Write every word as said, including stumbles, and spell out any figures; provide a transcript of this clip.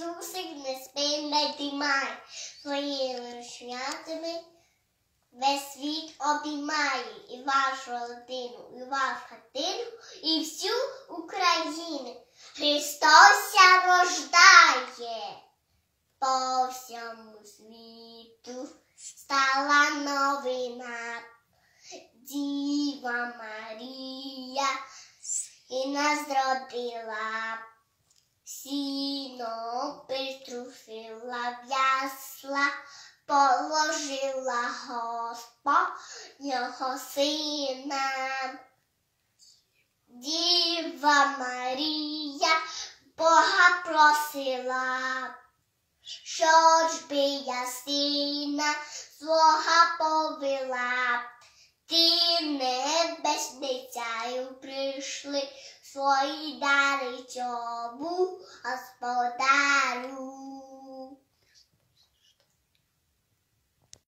Ісусик не спинайте май, своїми рученятами весь світ обіймає і вашу родину, і вашу хатину, і всю Україну. Христос ся рождає, по всьому світу стала новина. Діва Марія сина зродила, сіном притрусила в ясла, положила Господнього сина. Діва Марія Бога просила, що ж би я сина свого повела. Ти небесницею прийшли свої дари чому, а